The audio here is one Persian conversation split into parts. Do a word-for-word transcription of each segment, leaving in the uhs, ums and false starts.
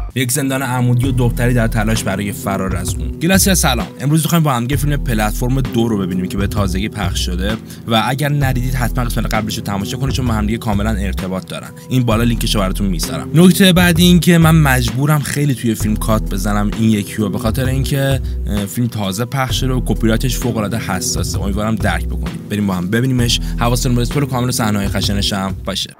یک زندان عمودی و دختری در تلاش برای فرار از اون. گلاسی سلام. امروز می‌خوایم با هم دیگه فیلم پلتفرم دو رو ببینیم که به تازگی پخش شده و اگر ندیدید حتما قسمت قبلش رو تماشا کنید چون با هم دیگه کاملا ارتباط دارن. این بالا لینکش رو براتون میذارم. نکته بعدی این که من مجبورم خیلی توی فیلم کات بزنم این یکی رو، به خاطر اینکه فیلم تازه پخش شده و کپی رایتش فوق‌العاده حساسه. امیدوارم درک بکنید. بریم با هم ببینیمش. حواستون به اسپول کامل صحنه‌های خشنش هم باشه.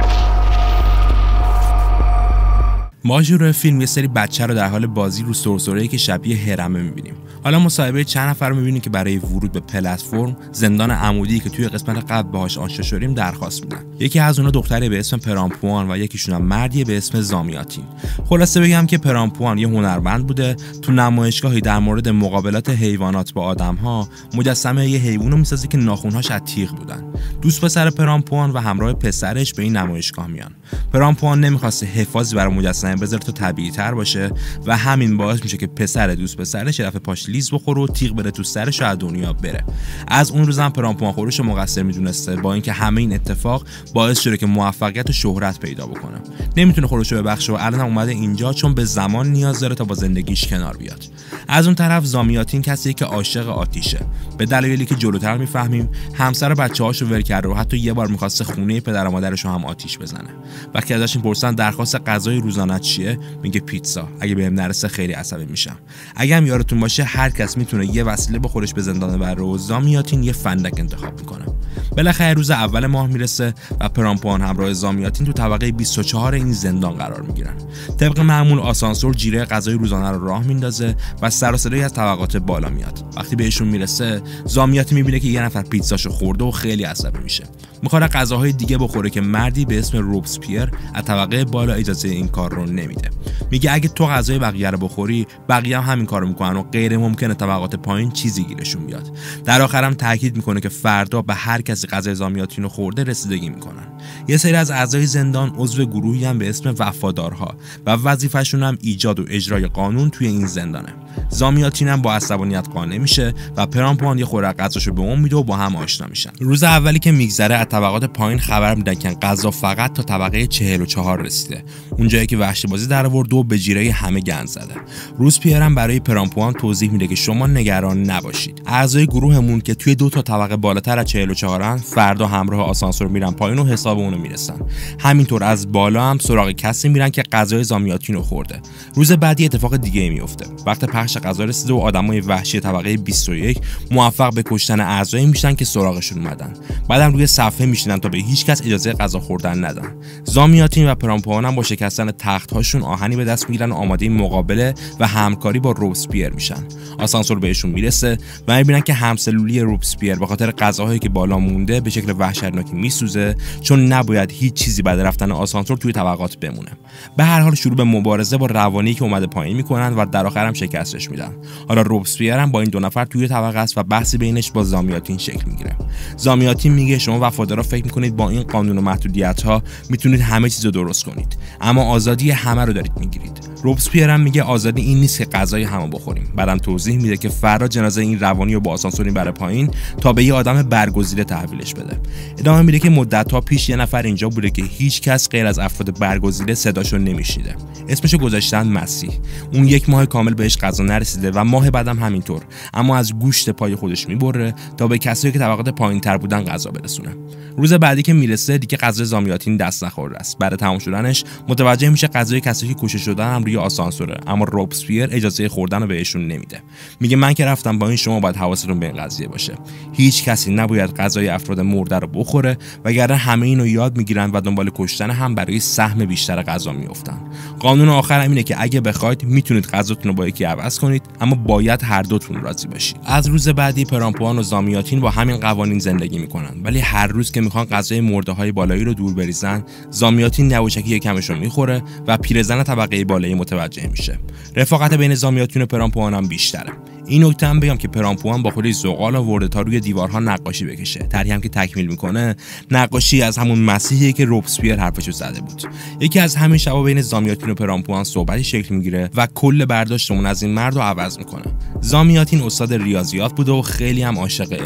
ما شروع فیلم یه سری بچه رو در حال بازی رو سرسره‌ای که شبیه هرمه می‌بینیم. حالا مصاحبه چند نفر رو می‌بینیم که برای ورود به پلتفرم زندان عمودی که توی قسمت قبل باهاش آشنا شدیم درخواست میدن. یکی از اونها دختری به اسم پرامپوان و یکیشون هم مردی به اسم زامیاتین. خلاصه بگم که پرامپوان یه هنرمند بوده، تو نمایشگاهی در مورد مقابلات حیوانات با آدم‌ها مجسمه یه حیوان رو می‌سازه که ناخن‌هاش از تیغ بودن. دوست پسر پرامپوان و همراه پسرش به این نمایشگاه میان. پرامپوان نمی‌خواسته حفاظی برای مجسمه بذاره تا طبیعی‌تر باشه و همین باعث میشه که پسر دوست پسرش یه دفعه پاش لیز بخوره و تیغ بره تو سرش و از دنیا بره. از اون روز هم پرامپوان خودش رو مقصر میدونسته، با اینکه همه این اتفاق باعث شده که موفقیت و شهرت پیدا بکنه. نمیتونه خودش رو ببخشه و الان اومده اینجا چون به زمان نیاز داره تا با زندگیش کنار بیاد. از اون طرف زامیاتین کسیه که عاشق آتیشه. به دلایلی که جلوتر میفهمیم همسر و بچه‌هاشو ول کرده و حتی یه بار می‌خواسته خونه پدر و مادرش رو هم آتیش بزنه. وقتی ازش می‌پرسن درخواست غذای روزانه چیه، میگه پیتزا. اگه بهم نرسه خیلی عصبی میشم. اگه هم یادتون باشه هر کس میتونه یه وسیله به خودش به زندان ببره و زامیاتین یه فندک انتخاب میکنه. بالاخره روز اول ماه میرسه و پرامپوان همراه زامیاتین تو طبقه بیست و چهار این زندان قرار میگیرن. طبق معمول آسانسور جیره غذای روزانه رو راه میندازه و سر و صدایی از طبقات بالا میاد. وقتی بهشون میرسه زامیاتین میبینه که یه نفر پیتزاشو خورده و خیلی عصبی میشه. میخواد غذاهای دیگه بخوره که مردی به اسم روبسپیر از طبقه بالا اجازه این کار رو نمیده. میگه اگه تو غذای بقیه رو بخوری بقیه هم همین کارو میکنن و غیر ممکنه طبقات پایین چیزی گیرشون بیاد. در آخر هم تاکید میکنه که فردا به هر کسی غذای زامیاتین رو خورده رسیدگی میکنن. یه سری از اعضای زندان عضو گروهی هم به اسم وفادارها و وظیفه‌شون هم ایجاد و اجرای قانون توی این زندانه. زامیاتین هم با عصبانیت قانع میشه و پرامپوان یه خورده غذاشو به اون میده و با هم آشنا میشن. روز اولی که میگذره از طبقات پایین خبر میدن که غذا فقط تا طبقه چهل و چهار رسیده. اونجایی که وحشی بازی در آورد و به جیره همه گند زده. روزپیر هم برای پرامپوان توضیح میده که شما نگران نباشید. اعضای گروهمون که توی دو تا طبقه بالاتر از چهل و چهار فردا همراه آسانسور میرن پایین و حساب اونو میرسن. همینطور از بالا هم سراغ کسی میرن که غذای زامیاتین رو خورده. روز بعدی اتفاق دیگه میفته. وقت پخش غذا رسیده و آدمای وحشی طبقه بیست و یک موفق به کشتن اعضایی میشن که سراغشون اومدن. بعدم روی صفحه میشینن تا به هیچ کس اجازه غذا خوردن ندن. زامیاتین و پرامپوان هم با شکستن تخت‌هاشون آهنی به دست میگیرن و آماده مقابله و همکاری با روبسپیر میشن. آسانسور بهشون میرسه و میبینن که همسلولی روبسپیر به خاطر غذاهایی که بالا مونده به شکل وحشتناکی میسوزه چون نباید هیچ چیزی بعد رفتن آسانسور توی طبقات بمونه. به هر حال شروع به مبارزه با روانی که اومده پایین میکنن و در آخر هم شکستش میدن. حالا روبسپیر هم با این دو نفر توی طبقه است و بحثی بینش با زامیاتین شکل میگیره. زامیاتین میگه شما وفادارا فکر میکنید با این قانون و محدودیت‌ها میتونید همه چیزو درست کنید، اما آزادی همه رو دارید میگیرید. روبسپیر هم میگه آزادی این نیست که غذای همو بخوریم. بعدم توضیح میده که فردا جنازه این روانی رو با آسانسور بره پایین تا به یه آدم برگزیده تحویلش بده. ادامه میده که مدت‌ها پیش یه نفر اینجا بوده که هیچ کس غیر از افراد برگزیده صداشو نمیشنیده. اسمشو گذاشتن مسیح. اون یک ماه کامل بهش غذا نرسیده و ماه بعدم همینطور، اما از گوشت پای خودش میبره تا به کسایی که طبقات پایین‌تر بودن غذا برسونه. روز بعدی که میرسه دیگه غذای زامیاتین دست نخورده است. بعد تمام شدنش متوجه میشه غذای کسایی که کشته شدن هم روی آسانسوره، اما روبسپیر اجازه خوردن رو بهشون نمیده. میگه من که رفتم با این شما باید حواستون به این قضیه باشه. هیچ کسی نباید غذای افراد مرده رو بخوره وگرنه همه اینو یاد میگیرن و دنبال کشتن هم برای سهم بیشتر غذا میافتن. قانون آخر هم اینه که اگه بخواید میتونید غذاتون رو با یکی عوض کنید، اما باید هر دوتون راضی باشید. از روز بعدی پرامپوان و زامیاتین با همین قوانین زندگی میکنن، ولی هر روز که میخوان غذای مرده‌های بالایی رو دور بریزن، زامیاتین یواشکی یکمشو میخوره و پیرزن طبقه بالایی متوجه میشه. رفاقت بین زامیاتین و پرامپوان هم بیشتره. این نکته هم بگم که پرامپوان با خودش زغال آورده تا روی دیوارها نقاشی بکشه. طرحی هم که تکمیل میکنه نقاشی از همون مسیحیه که روبسپیر حرفشو زده بود. یکی از همین شبا بین زامیاتین و پرامپوان صحبتی شکل میگیره و کل برداشتمون از این مرد رو عوض میکنه. زامیاتین استاد ریاضیات بوده و خیلی هم عاشق علمه.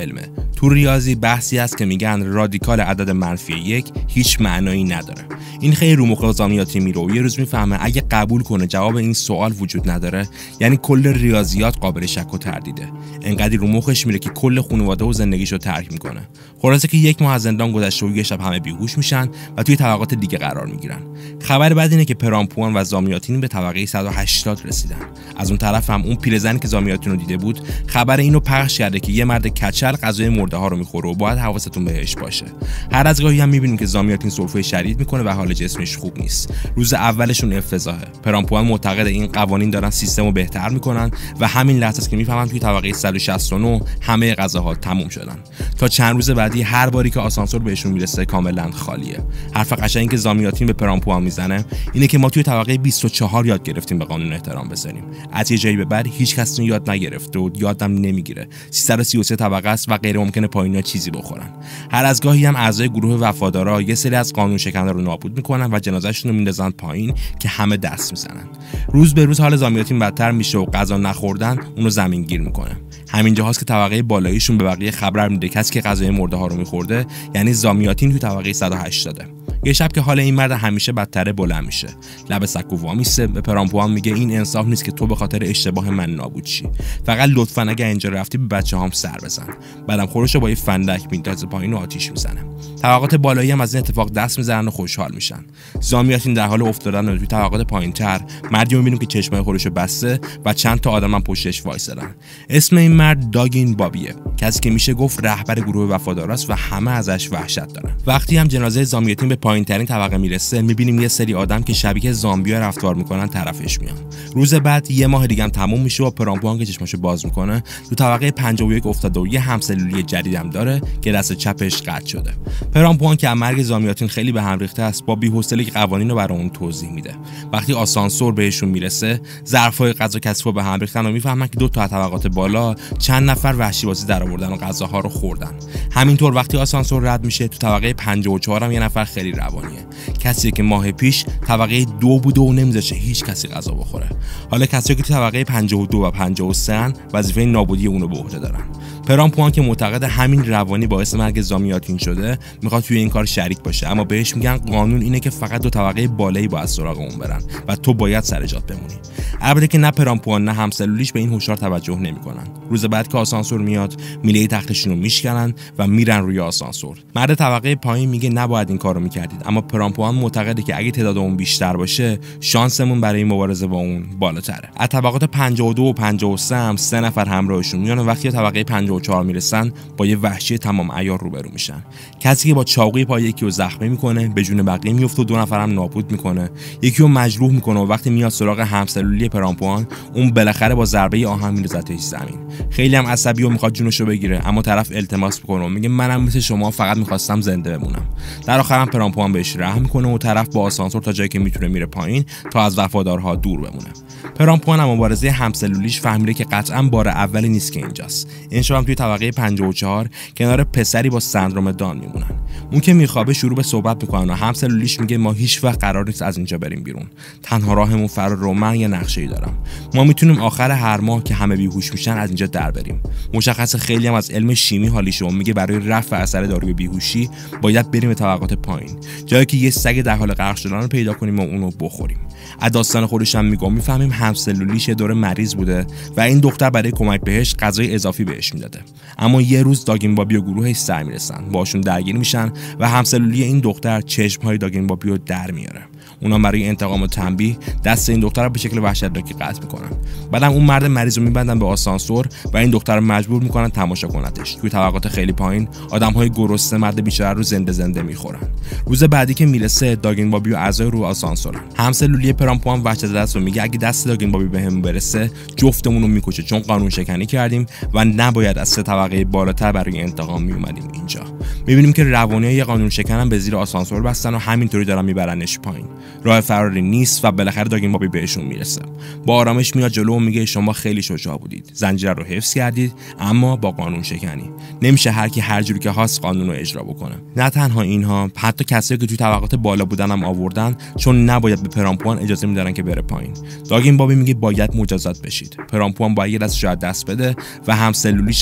تو ریاضی بحثی هست که میگن رادیکال عدد منفی یک هیچ معنایی نداره. این خیلی رو مخ زامیاتی میره و یه روز میفهمه اگه قبول کنه جواب این سوال وجود نداره یعنی کل ریاضیات قابل شک و تردیده. انقدر رو مخش میره که کل خانواده و زندگیشو ترک میکنه. خلاصه که یک ماه از زندان گذشته و یه شب همه بیهوش میشن و توی طبقات دیگه قرار میگیرن. خبر بعد اینه که پرامپوان و زامیاتین به طبقه صد و هشتاد رسیدن. از اون طرف هم اون پیرزنی که زامیاتین رو دیده بود خبر اینو پخش کرده که یه مرد کچل غذای مرده ها رو میخوره و باید حواستون بهش باشه. هر از گاهی هم میبینیم که زامیاتین سرفه شدید میکنه و حال جسمش خوب نیست. روز اولشون افتضاحه. پرامپوان معتقد این قوانین دارن سیستمو بهتر میکنن و همین لحظه است که میفهمن توی طبقه صد و شصت و نه همه غذاها تموم شدن. تا چند روز بعدی هر باری که آسانسور بهشون میرسه کاملا خالیه. حرف قشنگی که زامیاتین به پرامپوان میزنه اینه که ما توی طبقه بیست و چهار یاد گرفتیم به قانون احترام بزنیم. از یه جایی به بعد هیچ کس اون یاد نگرفته و یادم نمیگیره. سیصد و سی و سه طبقه است و غیر ممکنه پایینا چیزی بخورن. هر از گاهی هم اعضای گروه وفادارا یه سری از قانون شکنان رو نابود میکنن و جنازه‌شون رو میندازن پایین که همه دست میزنن. روز به روز حال زامیاتین بدتر میشه و غذا نخوردن اونو زمینگیر میکنه. همین جاهاست که طبقه بالاییشون به بقیه خبر میده کسی که غذای مرده ها رو میخورده یعنی زامیاتین تو طبقه صد و هشتاد. یه شب که حال این مرد همیشه بدتر بلند میشه. لب سکو وامیسته به پرامپوان میگه این انصاف نیست که تو به خاطر اشتباه من نابود شی. فقط لطفاً اگه اینجا رفتی به بچه‌هام سر بزن. بعدم خورشو با یه فندک میندازه پایین و آتیش میزنه. طبقات بالایی هم از این اتفاق دست میزنن و خوشحال میشن. زامیاتین در حال افتادن توی طبقات پایینتر مردی میبینیم که چشمای خورشو بسته و چند تا آدم هم پشتش وایسادن. اسم این مرد داگین بابیه. کسی که میشه گفت رهبر گروه وفاداراست و همه ازش وحشت دارن. وقتی هم جنازه زامیاتین به پایینترین طبقه میرسه میبینیم یه سری آدم که شبیه زامبیا رفتار میکنن طرفش میان. روز بعد یه ماه دیگه هم تموم میشه و پرامپوان که چشماشو باز میکنه تو طبقه پنجاه و یک افتاده و یه همسلولی جدیدم داره که دست چپش قطع شده. پرامپوان که از مرگ زامیاتین خیلی به هم ریخته است با بی‌حوصلگی قوانین رو برای اون توضیح میده. وقتی آسانسور بهشون میرسه ظرفای غذا کثیفو به هم ریختن و میفهمن که دو تا طبقات بالا چند نفر وحشی بازی درآوردن و غذاها رو خوردن. همینطور وقتی آسانسور رد میشه تو طبقه پنجاه و چهار هم یه نفر خیلی روانیه. کسی که ماه پیش طبقه دو بوده و نمیذاشه هیچ کسی غذا بخوره. حالا کسی که تو طبقه پنجاه و دو و پنجاه و سه وظیفه نابودی اونو به عهده دارن. پرامپوان که معتقد همین روانی باعث مرگ زامیاتین شده میخواد توی این کار شریک باشه اما بهش میگن قانون اینه که فقط دو طبقه بالایی باید سراغ اون برن و تو باید سر جات بمونی. البته که نه پرامپوان نه همسلولیش به این هشدار توجه نمیکنن. روز بعد که آسانسور میاد میله تختشون رو میشکنن و میرن روی آسانسور. مرد طبقه پایین میگه نباید این کارو میکردید اما پرامپوان معتقده که اگه تعداد اون بیشتر باشه شانسمون برای مبارزه با اون بالاتره. از طبقات پنجاه و دو و پنجاه و سه هم سه نفر همراهشون میان و وقتی طبقه پنجاه و چهار میرسن با یه وحشی تمام عیار روبرو میشن. کسی که با چاقوی پای یکی رو زخمی میکنه به جون بقیه میفته و دو نفرم نابود میکنه. یکی رو مجروح میکنه و وقتی میاد سراغ همسلولی پرامپوان اون بالاخره با ضربه آهن میندازتش زمین. خیلی هم عصبی و میخواد جونشو بگیره اما طرف التماس میکنه و میگه منم مثل شما فقط میخواستم زنده بمونم. در آخر هم پرامپوان بهش رحم میکنه و طرف با آسانسور تا جایی که میتونه میره پایین تا از وفادارها دور بمونه. پرامپوان هم مبارزه همسلولیش فهمیده که قطعا بار اولی نیست که اینجاست. این شب هم توی طبقه پنجاه و چهار کنار پسری با سندروم دان میمونن. اون که میخوابه شروع به صحبت میکنن و همسلولیش میگه ما هیچ وقت قرار نیست از اینجا بریم بیرون. تنها راهمون فرار رو من یه نقشه‌ای دارم. ما میتونیم آخر هر ماه که همه بیهوش میشن از اینجا در بریم. مشخصه خیلی هم از علم شیمی حالیشه و میگه برای رفع اثر داروی بیهوشی باید بریم به طبقات پایین. جایی که یه سگ در حال غرق شدن رو پیدا کنیم و اونو بخوریم. از داستان خودش هم میگم میفهمیم همسلولیش یه دوره مریض بوده و این دختر برای کمک بهش غذای اضافی بهش میداده. اما یه روز داگین بابی و گروهش سر میرسن، باشون درگیر میشن و همسلولی این دختر چشم‌های داگین بابی رو در میاره. اونا برای انتقام و تنبیه دست این دختر رو به شکل وحشتناکی قطع میکنن. بعدم اون مرد مریض رو میبندن به آسانسور و این دختر رو مجبور میکنن تماشا کنتش. توی طبقات خیلی پایین آدم‌های گرسنه مرد بیچاره رو زنده زنده میخورن. روز بعدی که میرسه داگین بابی و اعضای رو آسانسورن. همسلولی پرامپوان وحشت زده است و میگه اگه دست داگین بابی بهم برسه جفتمون رو میکشه چون قانون شکنی کردیم و نباید از سه طبقه بالاتر برای انتقام میومدیم اینجا. میبینیم که روانیای یه قانون شکنن به زیر آسانسور بستن و همینطوری دارن میبرنش پایین. راه فراری نیست و بالاخره داگین بابی بهشون میرسه. با آرامش میاد جلو و میگه شما خیلی شجاع بودید. زنجیره رو حفظ کردید اما با قانون شکنی. نمیشه هر کی هر جوری که هاست قانون رو اجرا بکنه. نه تنها اینها، حتی کسایی که توی طبقات بالا بودن هم آوردن چون نباید به پرامپوان اجازه میدادن که بره پایین. داگین بابی میگه باید مجازات بشید. پرامپوان باید یه دست شاید دست بده و همسلولیش هم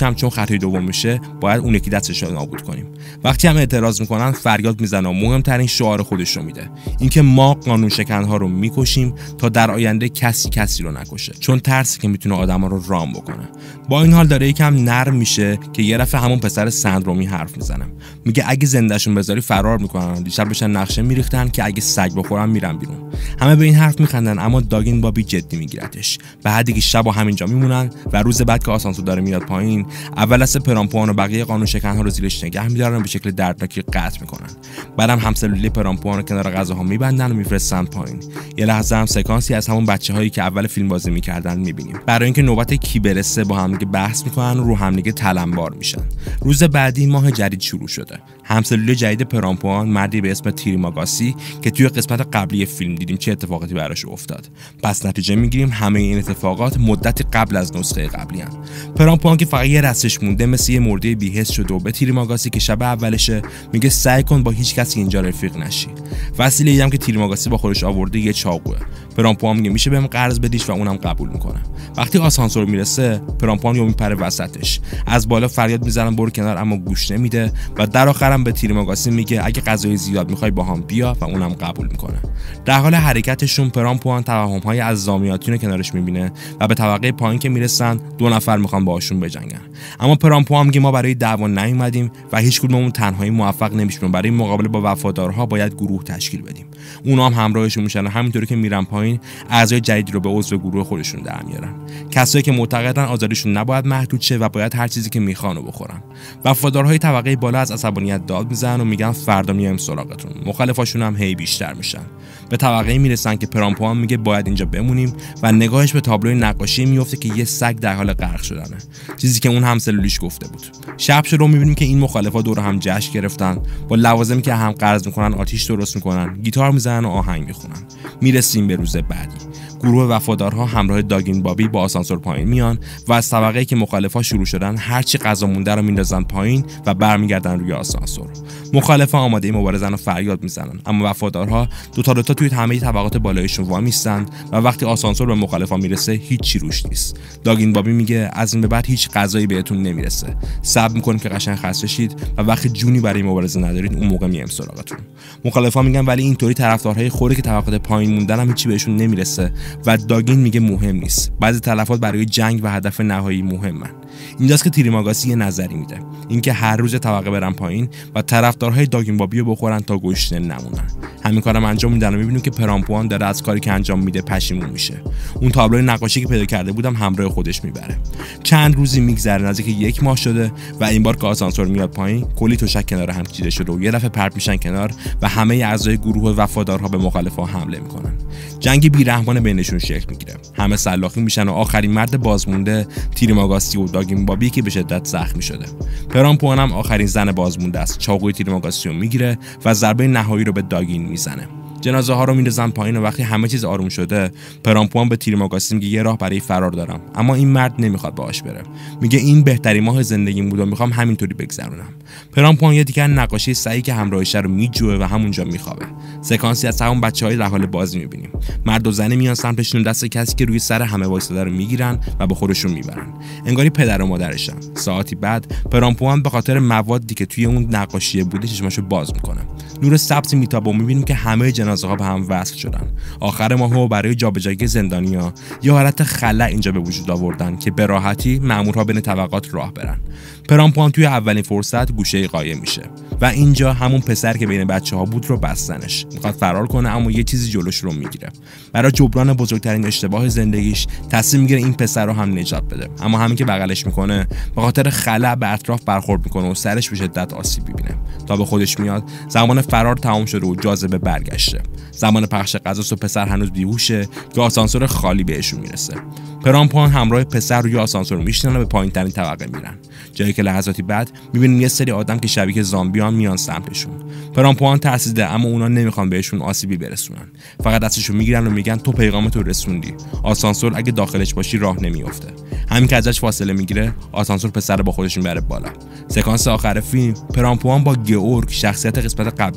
هم چون خطای دوم میشه باید اون یکی دستش رو نابود کنیم. وقتی هم اعتراض میکنن فریاد میزنه و مهمترین شعار خودش رو میده، اینکه ما قانون شکنها رو میکشیم تا در آینده کسی کسی رو نکشه، چون ترسی که میتونه آدما رو رام بکنه. با این حال داره یکم نرم میشه که یه دفعه همون پسر سندرومی حرف میزنه، میگه اگه زندهشون بذاری فرار میکنن، دیشب بهشون نقشه میریختن که اگه سگ بخورن میرن بیرون. همه به این حرف میخندن، اما داگین بابی جدی میگیرتش. بعد دیگه شب و همینجا میمونن و روز بعد که آسانسور داره میاد پایین، اول از پرامپوان و بقیه قانون شکنها رو زیرش نگه میدارن و به شکل دردناکی قطع میکنن. بعدم همسلولی پرامپوان رو کنار غذاها میبندن و میفرستن پایین. یه لحظه هم سکانسی از همون بچه‌هایی که اول فیلم بازی میکردن میبینیم. برای اینکه نوبت کی برسه با هم دیگه بحث میکنن و رو هم دیگه تلمبار میشن. روز بعدی ماه جدید شروع شده. همسلول جدید پرامپوان مردی به اسم تیریماگاسی که توی قسمت قبلی فیلم دیدیم چه اتفاقاتی براش افتاد. پس نتیجه میگیریم همه این اتفاقات مدت قبل از نسخه قبلی ان. پرامپوان که فقط یه رستش مونده مثل یه مرده بی‌حس شده و به تیریماگاسی که شب اولشه میگه سعی کن با هیچ کسی اینجا رفیق نشی. وسیله‌ای هم که تیریماگاسی با خودش آورده یه چاقوه. پرامپوان میگه میشه بهم قرض بدیش و اونم قبول میکنه. وقتی آسانسور میرسه پرامپوان یهو میپره وسطش. از بالا فریاد میزنن برو کنار، اما گوش نمیده و در آخرم به تیریماگاسی میگه اگه غذای زیاد میخوای با هم بیا و اونم قبول میکنه. در حال حرکتشون پرامپوان توهم‌های عظامیاتی رو کنارش میبینه و به طبقه پایین که میرسن دو نفر میخوان باهاشون بجنگن. اما پرامپوان میگه ما برای دعوا نیومدیم و هیچ کدوممون تنهایی موفق نمیشیم. برای مقابله با وفادارها باید گروه تشکیل بدیم. اونا هم همراهشون میشن و همینطوری که میرن پایین اعضای جدیدی رو به عضو گروه خودشون در میارن. کسایی که معتقدن آزادیشون نباید محدود شه و باید هر چیزی که میخوان رو بخورن. وفادارهای طبقه بالا از عصبانیت داد میزنن و میگن فردا میایم سراغتون. مخالفاشون هم هی بیشتر میشن. به طبقه میرسن که پرامپوان میگه باید اینجا بمونیم و نگاهش به تابلوی نقاشی میفته که یه سگ در حال غرق شدنه، چیزی که اون همسلولیش گفته بود. شب شد و میبینیم که این مخالفا دور هم جشن گرفتن، با لوازمی که هم قرض میکنن آتیش درست میکنن، گیتار میزنن و آهنگ میخونن. میرسیم به روز بعدی. گروه وفادارها همراه داگین بابی با آسانسور پایین میان و از طبقه‌ای که مخالفا شروع شدن هرچی غذا مونده رو میندازن پایین و برمیگردن روی آسانسور. مخالفا آماده مبارزن و فریاد میزنن، اما وفادارها دو تا دو تا توی همه طبقات بالایشون وامیستن و وقتی آسانسور به مخالفا میرسه هیچ چی روش نیست. داگین بابی میگه از این به بعد هیچ غذایی بهتون نمیرسه. صبر میکنیم که قشنگ خسته شید و وقتی جونی برای مبارزه ندارید اون موقع میایم سراغتون. مخالفا میگن ولی اینطوری طرفدارهای خوره که طبقات پایین موندن هم هیچی بهشون نمیرسه و داگین میگه مهم نیست. بعضی تلفات برای جنگ و هدف نهایی مهمن. اینجاست که تیریماگاسی یه نظری میده، اینکه هر روز طبقه برن پایین و طرفدارهای داگین بابی رو بخورن تا گشنه نمونن. همین کارم انجام میدن و میبینیم که پرامپوان داره از کاری که انجام میده پشیمون میشه. اون تابلوی نقاشی که پیدا کرده بودم همراه خودش میبره. چند روزی میگذره، نزدیک یک ماه شده و این بار که آسانسور میاد پایین کلی تشک کنار هم چیده شده و یه دفعه پرت میشن کنار و همه اعضای گروه وفادارها به مخالفا حمله میکنن. جنگ بیرحمانه بینشون شکل میگیره. همه سلاخی میشن و آخرین مرد بازمونده تیریماگاسی و داگین بابی که به شدت زخمی شده. پرامپوان هم آخرین زن بازمونده است. چاقوی تیریماگاسی رو میگیره و ضربه نهایی رو به داگین میزنه. جنازه ها رو میندازن پایین و وقتی همه چیز آروم شده پرامپوان به تیریماگاسی میگه یه راه برای فرار دارم، اما این مرد نمیخواد باهاش بره. میگه این بهترین ماه زندگیم بود و میخوام همینطوری بگذرونم. پرامپوان یه دیگه نقاشی سعی که همراهش رو میجوه و همونجا میخوابه. سکانسی از همون بچهای در حال بازی میبینیم. مرد و زنی میان سمتشون، دست کسی که روی سر همه وایساده رو میگیرن و به خودشون میبرن. انگاری پدر و مادرشن. ساعتی بعد پرامپوان به خاطر موادی که توی اون نقاشی بوده چشماشو باز میکنه. نور سبزی میتابه و میبینیم که همه جنازه ها به هم وصل شدن. آخر ماهو برای جابجایی زندانیا یه حالت خلأ اینجا به وجود آوردن که به راحتی مامورها بین طبقات راه برن. پرامپوان توی اولین فرصت گوشه قایم میشه و اینجا همون پسر که بین بچه‌ها بود رو بستنش. میخواد فرار کنه اما یه چیزی جلوش رو میگیره. برای جبران بزرگترین اشتباه زندگیش تصمیم میگیره این پسر رو هم نجات بده. اما همین که بغلش میکنه به خاطر خلأ به اطراف برخورد میکنه و سرش به شدت آسیب میبینه. تا به خودش میاد زمان فرار تمام شده و جاذبه برگشته. زمان پخش غذا و پسر هنوز بیهوشه که آسانسور خالی بهشون میرسه. پرامپوان همراه پسر روی آسانسور میشینن و به پایین‌ترین طبقه میرن. جایی که لحظاتی بعد میبینیم یه سری آدم که شبیه زامبیان میان سمتشون. پرامپوان ترسیده اما اونا نمیخوان بهشون آسیبی برسونن. فقط دستشو میگیرن و میگن تو پیغامتو رسوندی. آسانسور اگه داخلش باشی راه نمیافته. همین که ازش فاصله میگیره آسانسور پسر با خودش میبره بالا. سکانس آخر فیلم پرامپوان با گئورگ شخصیت قسمت قبلی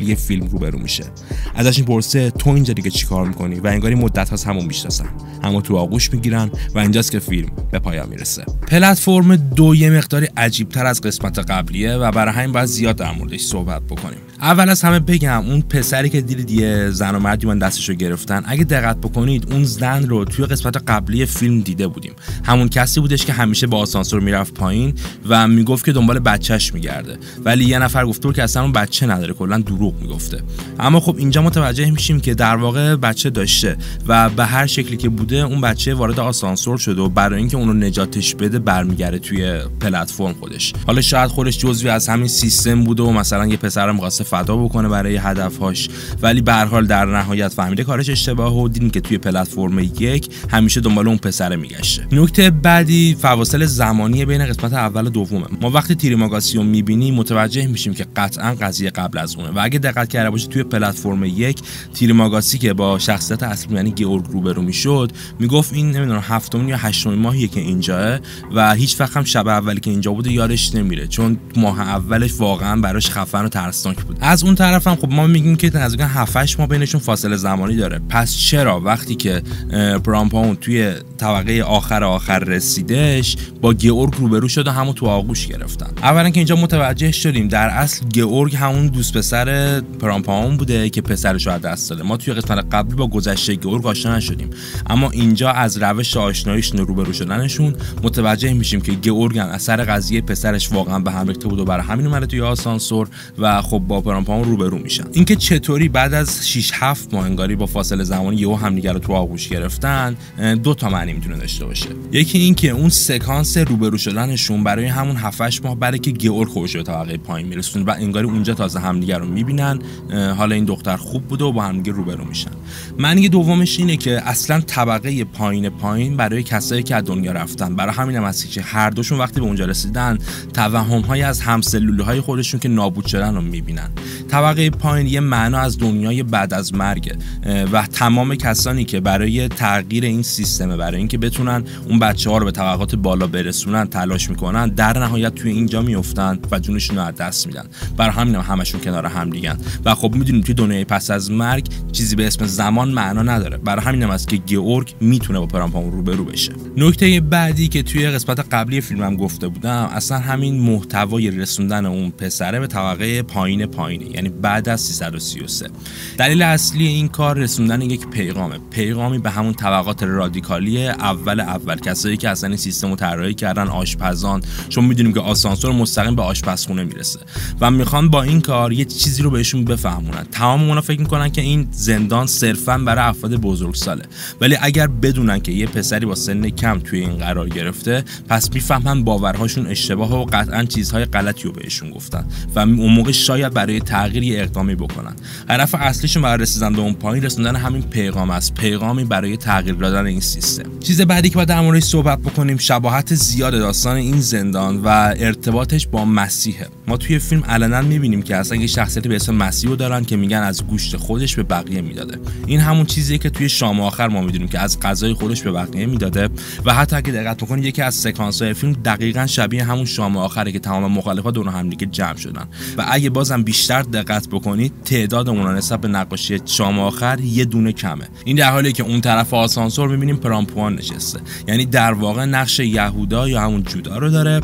قبلی فیلم روبرو میشه. ازش میپرسه تو اینجا دیگه چیکار میکنی و انگاری مدت هاست همون میشناسن، اما تو آغوش میگیرن و اینجاست که فیلم به پایان میرسه. پلتفرم دو یه مقداری عجیب‌تر از قسمت قبلیه و برای همین باید زیاد در موردش صحبت بکنیم. اول از همه بگم اون پسری که دیدید یه زن و مردی من دستشو گرفتن، اگه دقت بکنید اون زن رو توی قسمت قبلی فیلم دیده بودیم. همون کسی بودش که همیشه با آسانسور میرفت پایین و میگفت که دنبال بچهش میگرده، ولی یه نفر گفته بود که اصلا اون بچه نداره، کلا دروغ میگفته. اما خب اینجا متوجه میشیم که در واقع بچه داشته و به هر شکلی که بوده اون بچه وارد آسانسور شده و برای اینکه اونو نجاتش بده برمیگره توی پلتفرم خودش. حالا شاید خودش جزوی از همین سیستم بوده و مثلا یه پسر رو می‌خواسته فدا بکنه برای هدفهاش، ولی به هر حال در نهایت فهمیده کارش اشتباهه و دیدیم که توی پلتفرم یک همیشه دنبال اون پسر میگشته. نکته بعدی فواصل زمانی بین قسمت اول و دومه. ما وقتی تیریماگاسی رو می‌بینیم متوجه میشیم که قطعاً قضیه قبل از اونه و اگه دقت کرده باشید توی پلتفرم یک تیریماگاسی که با شخصیت اصلی یعنی گئورگ روبرو میشد میگفت این نمیدونم هفتمین یا هشتمین ماهیه که اینجاه و هیچ وقت هم شب اولی که اینجا بوده یادش نمیره، چون ماه اولش واقعا براش خفن و ترسناک بود. از اون طرف هم خب ما میگیم که تقریبا هفت هشت ماه بینشون فاصله زمانی داره. پس چرا وقتی که پرامپاون توی طبقه آخر آخر رسیدش با گئورگ روبرو شد و همون تو آغوش گرفتن؟ اولا که اینجا متوجه شدیم در اصل گئورگ همون دوست پسر پرامپاون بوده که پسرش رو از دست داده. ما توی قسمت قبلی با گذشته گئورگ آشنا نشدیم، اما اینجا از روش آشناییشون روبرو شدنشون متوجه میشیم که گئورگ اثر قضیه پسرش واقعا به هم ریخته بود و برای همین اومده توی آسانسور و خب با پرامپاون روبرو میشن. اینکه چطوری بعد از شش هفت ماه انگاری با فاصله زمانی یهو همدیگه رو تو آغوش گرفتن دو تا معنی میتونه داشته باشه. یکی این که اون سکانس روبرو شدنشون برای همون هفت هشت ماه بعد که گئورگ خودش رو طبقه پایین میرسونه و انگاری اونجا تازه همدیگه رو میبینن، حالا این دختر خوب بوده و با همدیگه روبرو میشن. معنی دومش اینه که اصلا طبقه پایین پایین برای کسایی که از دنیا رفتن، برای همین هم هست که هر دوشون وقتی به اونجا رسیدن توهم‌های از همسلوله‌های خودشون که نابود شدن رو میبینن. طبقه پایین یه معنا از دنیای بعد از مرگ و تمام کسانی که برای تغییر این سیستم، برای اینکه بتونن اون بچه‌ها رو به طبقات بالا برسونن تلاش میکنن، در نهایت توی اینجا میافتن و جونشون رو از دست میدن. برای همین هم همشون کنار هم دیگن و خب میدونیم توی دنیای پس از مرگ چیزی به اسم زمان معنا نداره. برای همین هم است که گئورگ میتونه با پرامپاون روبرو بشه. نکته بعدی که توی قسمت قبلی فیلمم گفته بودم اصلا همین محتوای رسوندن اون پسره به طبقه پایین پایینه، یعنی بعد از سیصد و سی و سه. دلیل اصلی این کار رسوندن یک پیغامه، پیغامی به همون طبقات رادیکالی اول اول کسایی که اصلا این سیستم رو طراحی کردن، آشپزان، چون میدونیم که آسانسور مستقیم به آشپزخونه میرسه و میخوان با این کار یه چیزی رو بهشون بفهمونن. تمام اونا فکر میکنن که این زندان صرفاً برای افراد بزرگساله، ولی اگر بدونن که یه پسری با سن کم توی این قرار گرفته پس میفهمن باورهاشون اشتباهه و قطعاً چیزهای غلطی رو بهشون گفتن و اون موقع شاید برای تغییر یه اقدامی بکنن. هدف اصلیشون برای رسیدن به اون پایین رسوندن همین پیغام است، پیغامی برای تغییر دادن این سیستم. چیز بعدی که باید در موردش صحبت بکنیم شباهت زیاد داستان این زندان و ارتباطش با مسیحه. ما توی فیلم علنا میبینیم که اصلا یه شخصیتی به اسم مسیح رو دارن که میگن از گوشت خودش به بقیه میداده. این همون چیزیه که توی شام آخر ما میدونیم که از غذای خودش به بقیه میداده و حتی اگه دقت بکنید یکی از سکانس‌های فیلم دقیقاً شبیه همون شام آخره که تمام مخالفا دور هم دیگه جمع شدن و اگه بازم بیشتر دقت بکنید تعداد اونها نسبت به نقاشی شام آخر یه دونه کمه. این در حالی که اون طرف آسانسور میبینیم پرامپوان نشسته، یعنی در واقع نقش یهودا یا همون جودا رو داره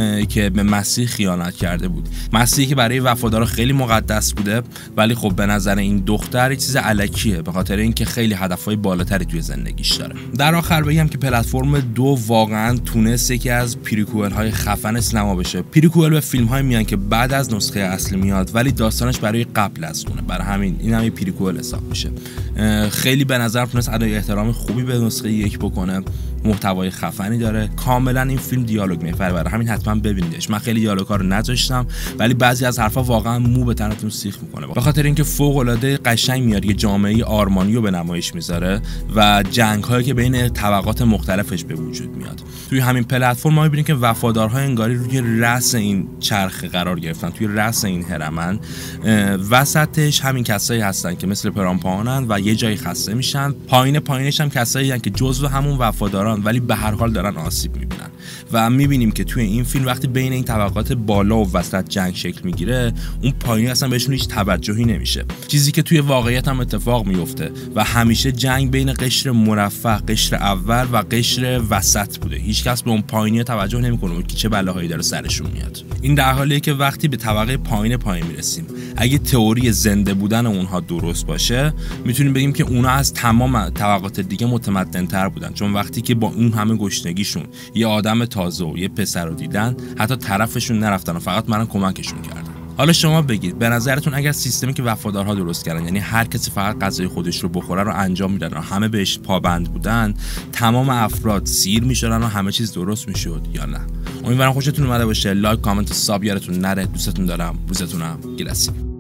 که به مسیح خیانت کرده بود. مسیحی که برای وفادارا خیلی مقدس بوده ولی خب به نظر این دختر چیز الکیه به خاطر اینکه خیلی هدفهای بالاتری توی زندگیش داره. در آخر بگم که پلتفرم دو واقعا تونست یکی از پریکوئل های خفن سینما بشه. پریکوئل به فیلم های میان که بعد از نسخه اصلی میاد ولی داستانش برای قبل از اونه، برای همین این هم یه پریکوئل حساب میشه. خیلی به نظر تونست ادای احترام خوبی به نسخه یک بکنه، محتوای خفنی داره، کاملا این فیلم دیالوگ میفره، برای همین حتما ببینیدش. من خیلی دیالوگا رو نذاشتم ولی بعضی از حرفا واقعا مو به تنتون سیخ میکنه به خاطر اینکه فوق العاده قشنگ میاد یه جامعه آرمانی رو به نمایش میذاره و جنگ‌هایی که بین طبقات مختلفش به وجود میاد. توی همین پلتفرم ما میبینیم که وفادارها انگاری روی رأس این چرخ قرار گرفتن، توی رأس این هرمن، وسطش همین کسایی هستن که مثل پرامپاونن و یه جایی خسته میشن، پایین پایینش هم کسایی هستن که جزو همون وفاداران ولی به هر حال دارن آسیب میبینن. و میبینیم که توی این فیلم وقتی بین این طبقات بالا و وسط جنگ شکل میگیره، اون پایینی اصلا بهشون هیچ توجهی نمیشه، چیزی که توی واقعیت هم اتفاق میفته و همیشه جنگ بین قشر مرفه، قشر اول و قشر وسط بوده. هیچ کس به اون پایینی توجه نمیکنه که چه بلاهایی داره سرشون میاد. این در حالیه که وقتی به طبقه پایین پایین میرسیم، اگه تئوری زنده بودن اونها درست باشه، میتونیم بگیم که اونا از تمام طبقات دیگه متمدن‌تر بودن، چون وقتی که با اون همه گشنگیشون یه آدم تازه و یه پسر رو دیدن، حتی طرفشون نرفتن و فقط منو کمکشون کردن. حالا شما بگید به نظرتون اگر سیستمی که وفادارها درست کردن، یعنی هر کسی فقط غذای خودش رو بخوره رو انجام میدن و همه بهش پابند بودن، تمام افراد سیر میشدن و همه چیز درست میشد یا نه؟ امیدوارم خوشتون اومده باشه. لایک، کامنت و ساب یادتون نره. دوستتون دارم. روزتونم گلسی.